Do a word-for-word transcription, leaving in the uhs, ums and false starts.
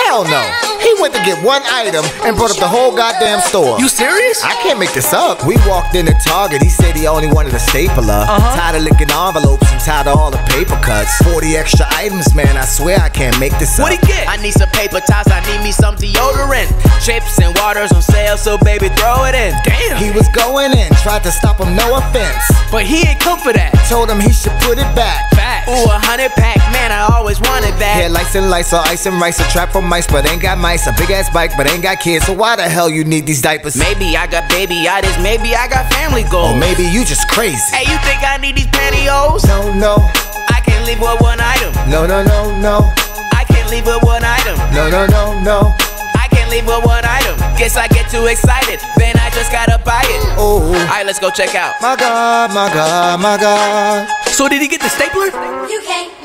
Hell no. He went to get one item and brought up the whole goddamn store. You serious? I can't make this up. We walked in at Target, he said he only wanted a stapler. Uh-huh. Tired of licking envelopes and tired of all the paper cuts. forty extra items, man, I swear I can't make this up. What'd he get? I need some paper towels, I need me some deodorant. Chips and waters on sale, so baby throw it in. Damn. He was going in, tried to stop him, no offense. But he ain't come for that. Told him he should put it back. Facts. Ooh, a hundred pack, man, I always wanted that. Hair lights and lights, or ice and rice, a trap for mice, but ain't got mice. A big ass bike, but ain't got kids, so why the hell you need these diapers? Maybe I got babyitis, maybe I got family Or goals. maybe you just crazy. Hey, you think I need these pantyhose? No, no, I can't leave with one item. no, no, no, no, I can't leave with one item. no, no, no, no. I can't leave with one item. Guess I get too excited, then I just gotta buy it. Oh, Alright, let's go check out. my God, my God, my God. So did he get the stapler? You can't